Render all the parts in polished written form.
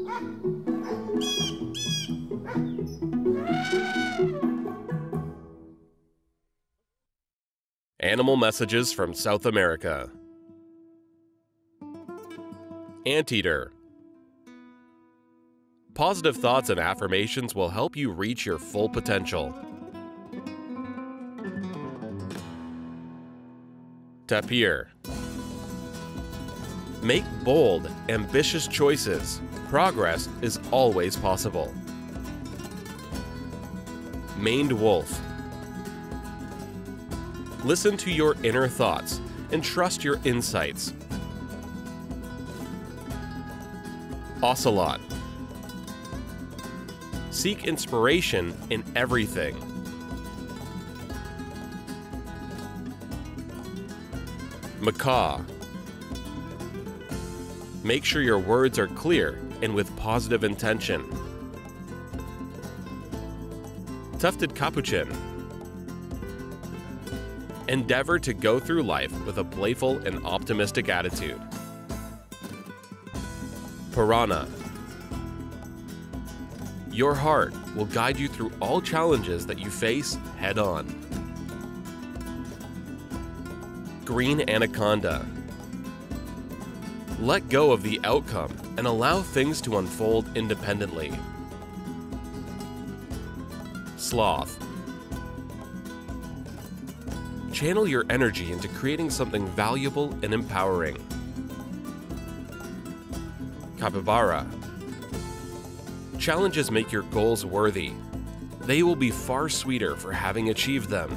Animal messages from South America. Anteater. Positive thoughts and affirmations will help you reach your full potential. Tapir. Make bold, ambitious choices. Progress is always possible. Maned wolf. Listen to your inner thoughts and trust your insights. Ocelot. Seek inspiration in everything. Macaw. Make sure your words are clear and with positive intention. Tufted capuchin. Endeavor to go through life with a playful and optimistic attitude. Piranha. Your heart will guide you through all challenges that you face head-on. Green anaconda. Let go of the outcome and allow things to unfold independently. Sloth. Channel your energy into creating something valuable and empowering. Capybara. Challenges make your goals worthy. They will be far sweeter for having achieved them.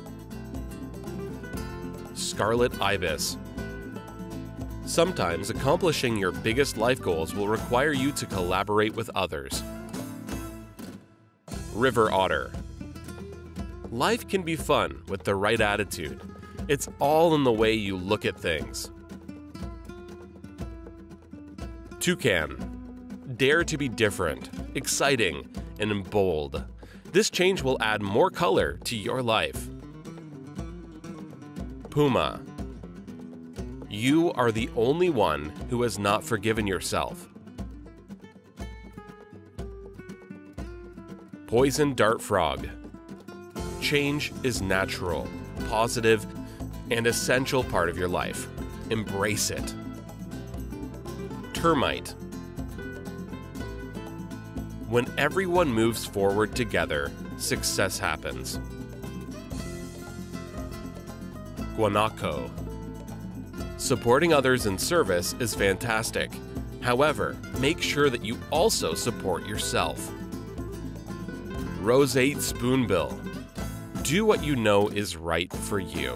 Scarlet ibis. Sometimes accomplishing your biggest life goals will require you to collaborate with others. River otter. Life can be fun with the right attitude. It's all in the way you look at things. Toucan. Dare to be different, exciting, and bold. This change will add more color to your life. Puma. You are the only one who has not forgiven yourself. Poison dart frog. Change is natural, positive, and essential part of your life. Embrace it. Termite. When everyone moves forward together, success happens. Guanaco. Supporting others in service is fantastic. However, make sure that you also support yourself. Roseate spoonbill. Do what you know is right for you.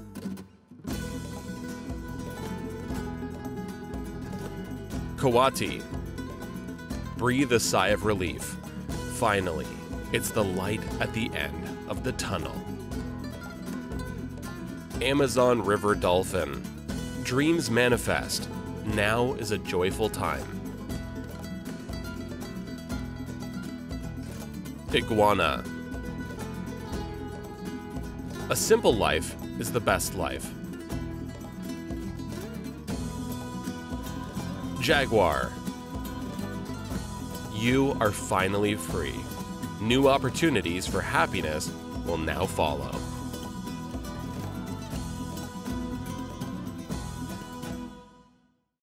Coati. Breathe a sigh of relief. Finally, it's the light at the end of the tunnel. Amazon river dolphin. Dreams manifest. Now is a joyful time. Iguana. A simple life is the best life. Jaguar. You are finally free. New opportunities for happiness will now follow.